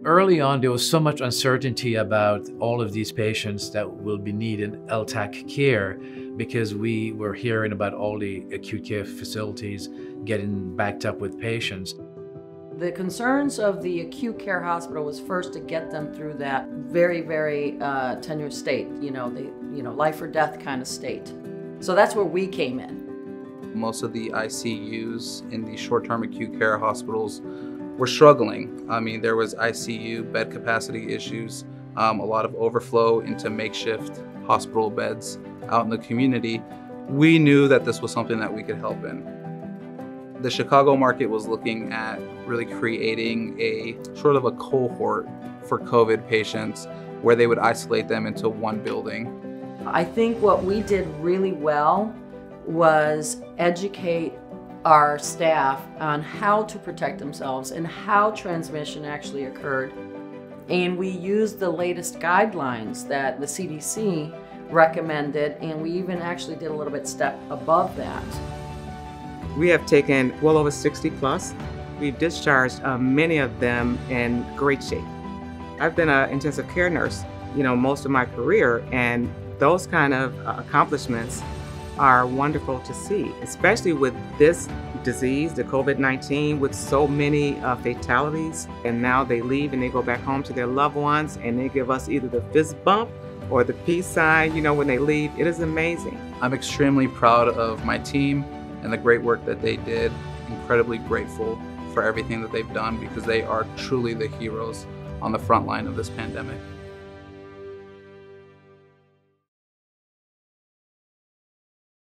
Early on, there was so much uncertainty about all of these patients that will be needing LTAC care because we were hearing about all the acute care facilities getting backed up with patients. The concerns of the acute care hospital was first to get them through that very tenuous state, life or death kind of state. So that's where we came in. Most of the ICUs in the short-term acute care hospitals were struggling. I mean, there was ICU bed capacity issues, a lot of overflow into makeshift hospital beds out in the community. We knew that this was something that we could help in. The Chicago market was looking at really creating a sort of a cohort for COVID patients where they would isolate them into one building. I think what we did really well was educate our staff on how to protect themselves and how transmission actually occurred. And we used the latest guidelines that the CDC recommended, and we even actually did a little bit step above that. We have taken well over 60 plus. We've discharged many of them in great shape. I've been an intensive care nurse, most of my career, and those kind of accomplishments are wonderful to see, especially with this disease, the COVID-19, with so many fatalities. And now they leave and they go back home to their loved ones and they give us either the fist bump or the peace sign, when they leave. It is amazing. I'm extremely proud of my team and the great work that they did. Incredibly grateful for everything that they've done because they are truly the heroes on the front line of this pandemic.